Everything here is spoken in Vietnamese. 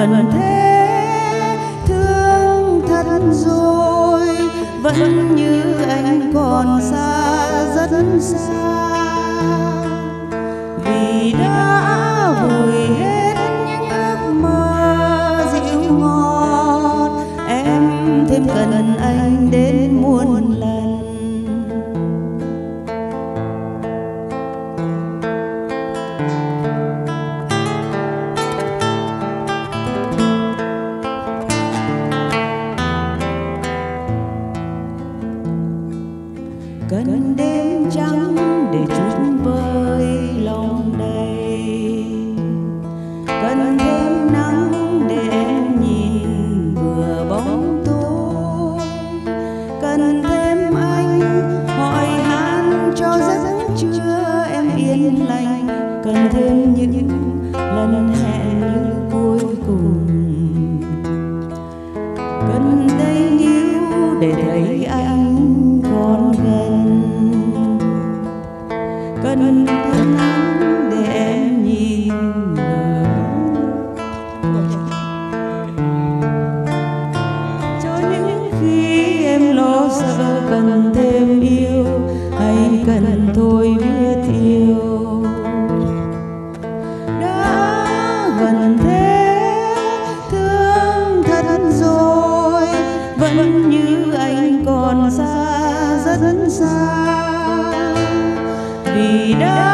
gần thế thương thật rồi, vẫn như anh còn xa rất xa. Vì đã vùi hết những ước mơ dịu ngọt, em thêm cần anh đến muôn lần. Cần đêm trắng để chút vơi lòng đầy, cần thêm nắng để em nhìn vừa bóng tối, cần thêm anh hỏi han cho giấc trưa em yên lành, cần thêm những lần hẹn như cuối cùng, cần tay níu để thấy anh còn gần, cần thêm nắng để em nhìn cho những khi em lo sợ, cần thêm yêu hay cần thôi biết yêu. Đã gần thế thương thật rồi, vẫn như anh còn xa rất xa. Vì đã